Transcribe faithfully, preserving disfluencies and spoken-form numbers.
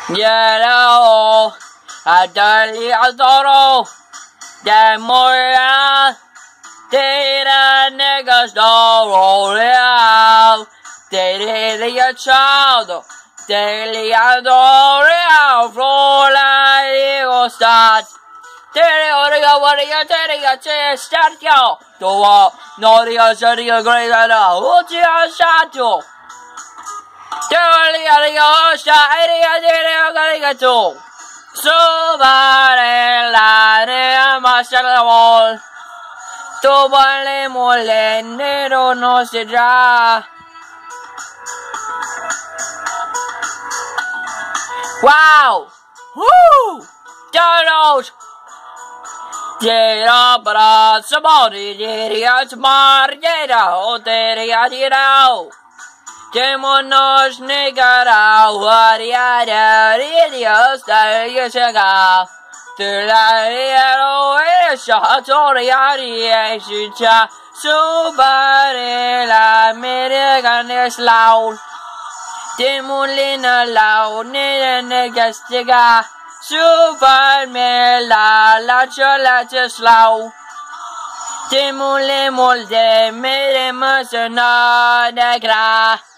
Yellow, Adali Adoro, Demoya, Data niggas don't roll it out. Daily a child, daily adore out, floor like it start. Daily audio, what are you telling a chest? Start yo, do what? No, you're setting a great idea. What's your shadow? Daily audio, shot, daily audio, somebody lying my shadow wall. Tu vale mole, nero no se da. Wow! Woo! Donald! Tira para somebody, tira tomorrow, oh, tira, tira. Demonos negará, variada, idiots, daí chegar. Tulaero e shatoriari e shicha, subare la American is loud. Demolina loud, nene gastiga, super me la la chola just loud. Demole molde, mere masana negra.